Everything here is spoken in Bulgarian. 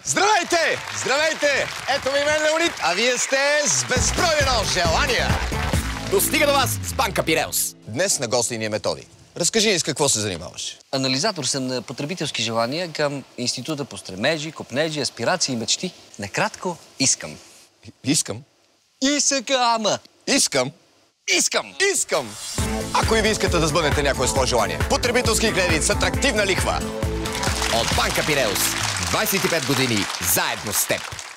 Здравейте! Здравейте! Ето ми мен Леонид, а вие сте с безбройно желания. Достига до вас с банка Пиреус. Днес на гости ни е Методи. Разкажи ни с какво се занимаваш. Анализатор съм на потребителски желания към Института по стремежи, копнежи, аспирации и мечти. Накратко, искам. Искам. Искам! Искам. Искам! Искам! Ако и ви искате да сбъднете някое свое желание, потребителски кредит с атрактивна лихва. От банка Пиреус. 25 години заедно с теб.